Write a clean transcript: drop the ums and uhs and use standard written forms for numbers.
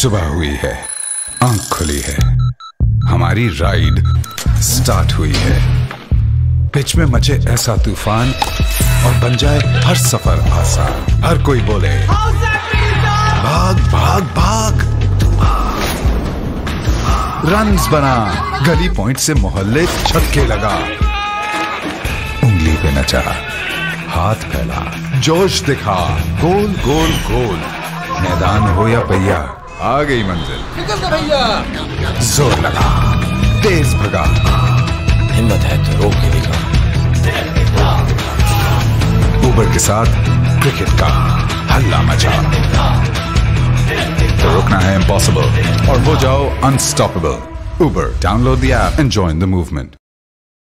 सुबह हुई है, आंख खुली है, हमारी राइड स्टार्ट हुई है। पिच में मचे ऐसा तूफान और बन जाए हर सफर आसान। हर कोई बोले भाग भाग भाग, रन्स बना, गली पॉइंट से मोहल्ले छक्के लगा, उंगली पे नचा, हाथ फैला, जोश दिखा, गोल गोल गोल। मैदान हो या पहिया, आ गई मंजिल। निकल दे भैया। जोर लगा, तेज भगा, हिम्मत है तो रोक के दिखा। उबर के साथ क्रिकेट का हल्ला मचा। रोकना है इम्पॉसिबल और हो जाओ unstoppable. Uber, download the app and join the movement.